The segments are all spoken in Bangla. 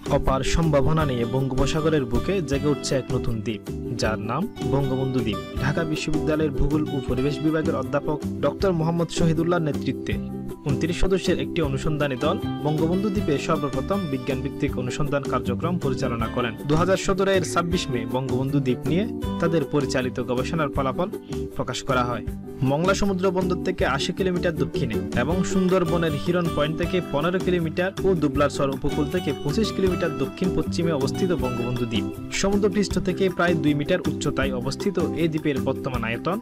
অপার সম্ভাবনা নিয়ে বঙ্গোপসাগরের বুকে জেগে উঠছে এক নতুন দ্বীপ, যার নাম বঙ্গবন্ধু দ্বীপ। ঢাকা বিশ্ববিদ্যালয়ের ভূগোল ও পরিবেশ বিভাগের অধ্যাপক ডক্টর মোহাম্মদ শহীদুল্লাহর নেতৃত্বে 29 সদস্যের একটি অনুসন্ধানী দল বঙ্গবন্ধু দ্বীপে সর্বপ্রথম বিজ্ঞানভিত্তিক অনুসন্ধান কার্যক্রম পরিচালনা করেন। 2017 এর 26 মে বঙ্গবন্ধু দ্বীপ নিয়ে তাদের পরিচালিত গবেষণার ফলাফল প্রকাশ করা হয়। মংলা সমুদ্র বন্দর থেকে 80 কিলোমিটার দক্ষিণে এবং সুন্দরবনের হিরন পয়েন্ট থেকে 15 কিলোমিটার ও দুবলারচর উপকূল থেকে 25 কিলোমিটার দক্ষিণ পশ্চিমে অবস্থিত বঙ্গবন্ধু দ্বীপ সমুদ্রপৃষ্ঠ থেকে প্রায় 2 মিটার উচ্চতায় অবস্থিত এই দ্বীপের বর্তমান আয়তন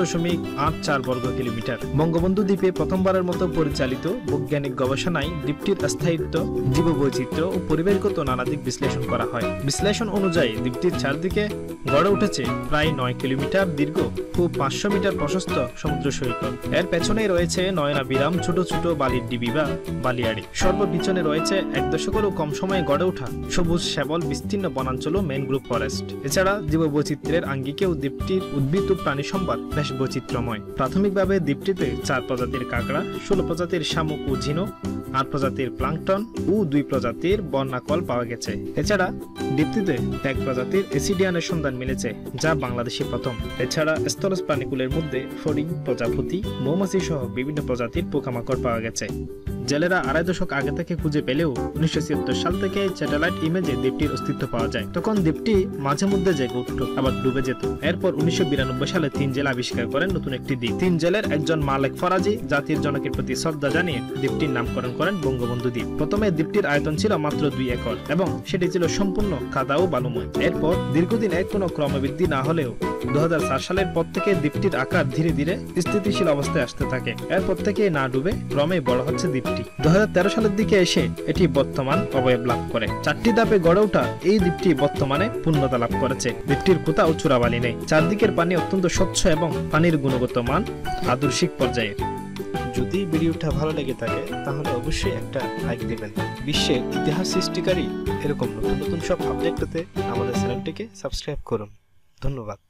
7.84 বর্গ কিলোমিটার। বঙ্গবন্ধু দ্বীপে প্রথমবারের মতো পরিচালিত বৈজ্ঞানিক গবেষণায় দ্বীপটির স্থায়িত্ব, জীববৈচিত্র্য ও পরিবেশগত নানা দিক বিশ্লেষণ করা হয়। বিশ্লেষণ অনুযায়ী দ্বীপটির চারদিকে গড়ে উঠেছে প্রায় 9 কিলোমিটার দীর্ঘ ও 500 মিটার প্রশস্ত সমুদ্র সৈকত। এর পেছনেই রয়েছে নয়নাবিরাম ছোট ছোট বালির ডিবি বা বালিয়াড়ি। সর্বপিছনে রয়েছে 1 দশকেরও কম সময়ে গড়ে ওঠা সবুজ শ্যামল বিস্তীর্ণ বনাঞ্চল ও ম্যানগ্রোভ ফরেস্ট। এছাড়া জীববৈচিত্র্যের আঙ্গিকেও দ্বীপটির উদ্ভিদ ও প্রাণী সম্ভার বেশ বৈচিত্র্যময়। প্রাথমিকভাবে দ্বীপটিতে 4 প্রজাতির কাঁকড়া, 16 প্রজাতির শামুক ও ঝিনুক, 8 প্রজাতির প্লাঙ্কটন ও 2 প্রজাতির বন্যাকল পাওয়া গেছে। এছাড়া দ্বীপটিতে 1 প্রজাতির অ্যাসিডিয়ানের সন্ধান মিলেছে, যা বাংলাদেশে প্রথম। এছাড়া স্থলজ প্রাণীকুলের মধ্যে ফড়িং, প্রজাপতি, মৌমাছি সহ বিভিন্ন প্রজাতির পোকামাকড় পাওয়া গেছে। জেলেরা 2.5 দশক আগে থেকে খুঁজে পেলেও 1976 সাল থেকে স্যাটেলাইট ইমেজে দ্বীপটির অস্তিত্ব পাওয়া যায়। তখন দ্বীপটি মাঝে মধ্যে জেগে উঠত, আবার ডুবে যেত। এরপর 1992 সালে 3 জেলে আবিষ্কার করেন নতুন একটি দ্বীপ। 3 জেলের একজন মালেক ফরাজি জাতির জনকের প্রতি শ্রদ্ধা জানিয়ে দ্বীপটির নামকরণ করেন বঙ্গবন্ধু দ্বীপ। প্রথমে দ্বীপটির আয়তন ছিল মাত্র 2 একর এবং সেটি ছিল সম্পূর্ণ কাদা ও বালুময়। এরপর দীর্ঘদিন এর কোনো ক্রমবৃদ্ধি না হলেও 2004 সালের পর থেকে দ্বীপটির আকার ধীরে ধীরে স্থিতিশীল অবস্থায় আসতে থাকে। এরপর থেকে না ডুবে ক্রমে বড় হচ্ছে দ্বীপটি। 2013 সালের দিকে এসে এটি বর্তমান অবয়ব লাভ করে। 4টি ধাপে গড়ে ওঠা এই দ্বীপটি বর্তমানে পূর্ণতা লাভ করেছে। দ্বীপটির কোথাও চূড়াবালি নেই। চারদিকের পানি অত্যন্ত স্বচ্ছ এবং পানির গুণগত মান আদর্শিক পর্যায়ের। যদি ভিডিওটা ভালো লেগে থাকে তাহলে অবশ্যই একটা লাইক দিবেন। বিশ্বের ইতিহাস সৃষ্টিকারী এরকম নতুন নতুন সব আপডেট পেতে আমাদের চ্যানেলটিকে সাবস্ক্রাইব করুন। ধন্যবাদ।